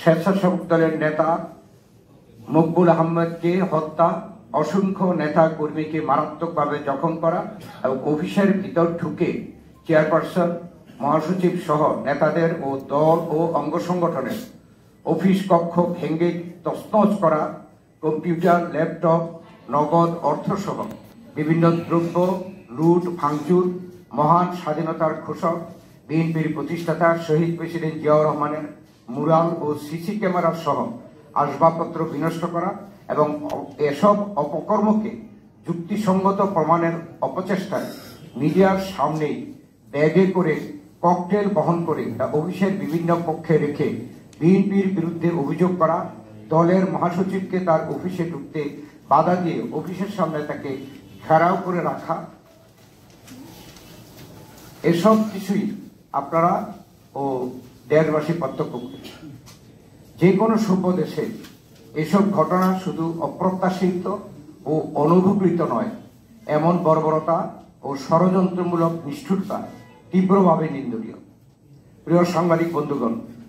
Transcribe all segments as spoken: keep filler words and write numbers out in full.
স্বেচ্ছাসেবক দলের নেতা মকবুল আহমেদকে হত্যা, অসংখ্য নেতা কর্মীকে মারাত্মকভাবে জখম করা এবং অফিসের ভিতর ঢুকে চেয়ারপারসন, মহাসচিব সহ নেতাদের ও দল ও অঙ্গ সংগঠনের অফিস কক্ষ ভেঙে তছনছ করা, কম্পিউটার, ল্যাপটপ, নগদ অর্থ সহ বিভিন্ন দ্রব্য লুট ভাঙচুর, মহান স্বাধীনতার ঘোষক বিএনপির প্রতিষ্ঠাতা শহীদ প্রেসিডেন্ট জিয়াউর রহমানের মুরাল ও সিসি ক্যামেরা সহ আসবাবপত্র বিনষ্ট করা এবং এসব অপকর্মকে যুক্তিসঙ্গত প্রমাণের অপচেষ্টায় মিডিয়ার সামনেই ব্যাগে করে ককটেল বহন করে তা অফিসের বিভিন্ন কক্ষে রেখে বিএনপির বিরুদ্ধে অভিযোগ করা, দলের মহাসচিবকে তার অফিসে ঢুকতে বাধা দিয়ে অফিসের সামনে তাকে ঘেরাও করে রাখা, এসব কিছুই আপনারা ও দেশবাসী প্রত্যক্ষ করেছেন। যে কোনো সভ্য দেশে এসব ঘটনা শুধু অপ্রত্যাশিত ও অনুভূত নয়, এমন বর্বরতা ও ষড়যন্ত্রমূলক নিষ্ঠুরতা তীব্রভাবে নিন্দনীয়। প্রিয় সাংবাদিক বন্ধুগণ,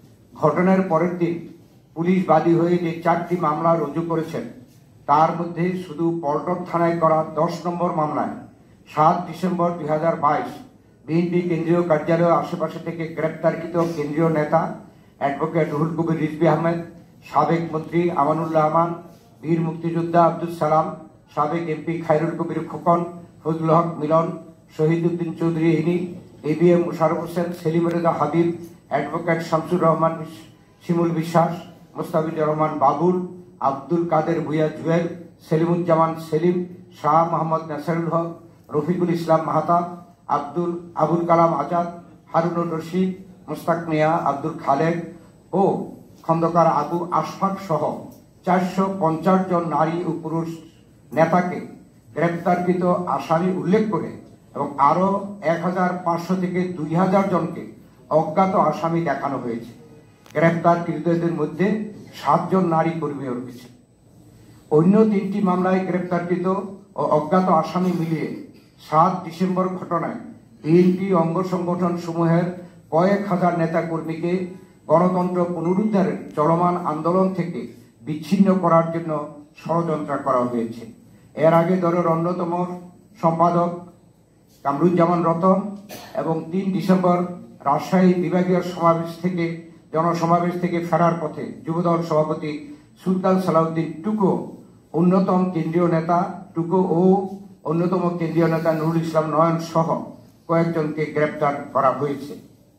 ঘটনার পরের দিন পুলিশ বাদী হয়ে যে চারটি মামলা রুজু করেছেন তার মধ্যে শুধু পল্টন থানায় করা দশ নম্বর মামলায় সাত ডিসেম্বর দুই হাজার বাইশ বিএনপি কেন্দ্রীয় কার্যালয়ের আশেপাশে থেকে গ্রেপ্তারকৃত কেন্দ্রীয় নেতা অ্যাডভোকেট রুহুল কবির রিজভী আহমেদ, সাবেক মন্ত্রী আমানুল্লাহ আমান, বীর মুক্তিযোদ্ধা আব্দুল সালাম, সাবেক MP Khairul Kabir Khokon, Fazlul Haque Milon, Shahiduddin Chowdhury Anee, A B M Mosharraf Hossain, Selim Reza Habib, advocate Shamsur Rahman Shimul Biswas, Mostafizur Rahman Babul, Abdul কাদের ভুইয়া জুয়েল, সেলিমুজ্জামান সেলিম, শাহ মোহাম্মদ নাসিরুল হক, রফিকুল ইসলাম মাহাতা, আব্দুল আবুল কালাম আজাদ, হারুনুর রশিদ, মুস্তাক মিয়া, আব্দুল খালেদ ও খন্দকার আবু আশফাক সহ চারশো পঞ্চাশ জন নারী ও পুরুষ নেতাকে গ্রেপ্তারকৃত আসামি উল্লেখ করে এবং আরো এক হাজার পাঁচশো থেকে দুই হাজার জনকে অজ্ঞাত আসামি দেখানো হয়েছে। গ্রেপ্তারকৃতদের মধ্যে সাতজন নারী কর্মীও রয়েছে। অন্য তিনটি মামলায় গ্রেপ্তারকৃত ও অজ্ঞাত আসামি মিলিয়ে সাত ডিসেম্বর ঘটনায় বিএনপি অঙ্গ সংগঠন সমূহের কয়েক হাজার নেতা কর্মীকে গণতন্ত্র পুনরুদ্ধারের চলমান আন্দোলন থেকে বিচ্ছিন্ন করার জন্য ষড়যন্ত্র করা হয়েছে। এর আগে দলের অন্যতম সম্পাদক কামরুজ্জামান রতন এবং তিন ডিসেম্বর রাজশাহী বিভাগীয় সমাবেশ থেকে জনসমাবেশ থেকে ফেরার পথে যুবদল সভাপতি সুলতান সালাউদ্দিন টুকো, অন্যতম কেন্দ্রীয় নেতা টুকো ও অন্যতম কেন্দ্রীয় নেতা নুরুল ইসলাম নয়ন সহ কয়েকজনকে গ্রেপ্তার করা হয়েছে।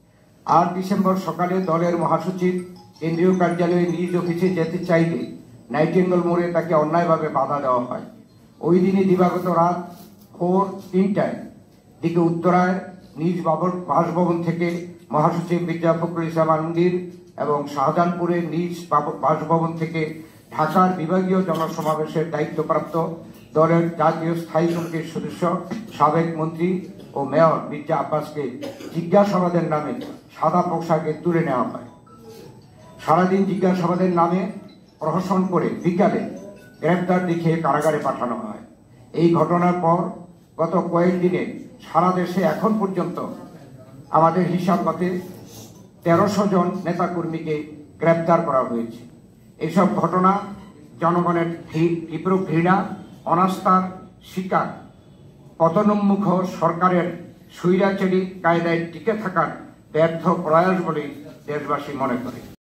আট ডিসেম্বর সকালে দলের মহাসচিব কেন্দ্রীয় কার্যালয়ে নিজ অফিসে যেতে চাইলে নাইটিঙ্গেল মোড়ে তাকে অন্যায়ভাবে বাধা দেওয়া হয়। ওই দিনই দিবাগত রাত ভোর তিনটায় দিকে উত্তরায় নিজ বাসভবন থেকে মহাসচিব মির্জা ফখরুল ইসলাম আলমগীর এবং শাহজাহানপুরের নিজ বাসভবন থেকে ঢাকার বিভাগীয় জনসমাবেশের দায়িত্বপ্রাপ্ত দলের জাতীয় স্থায়ী কমিটির সদস্য সাবেক মন্ত্রী ও মেয়র মির্জা আব্বাসকে জিজ্ঞাসাবাদের নামে সাদা পোশাকে তুলে নেওয়া হয়। সারাদিন জিজ্ঞাসাবাদের নামে প্রহসন করে বিকালে গ্রেপ্তার দেখিয়ে কারাগারে পাঠানো হয়। এই ঘটনার পর গত কয়েকদিনে সারা দেশে এখন পর্যন্ত আমাদের হিসাব মতে তেরোশো জন নেতাকর্মীকে গ্রেপ্তার করা হয়েছে। এসব ঘটনা জনগণের তীব্র ঘৃণা, অনাস্থার শিকার, পতনোন্মুখ সরকারের স্বৈরাচারী কায়দায় টিকে থাকার ব্যর্থ প্রয়াস বলে দেশবাসী মনে করে।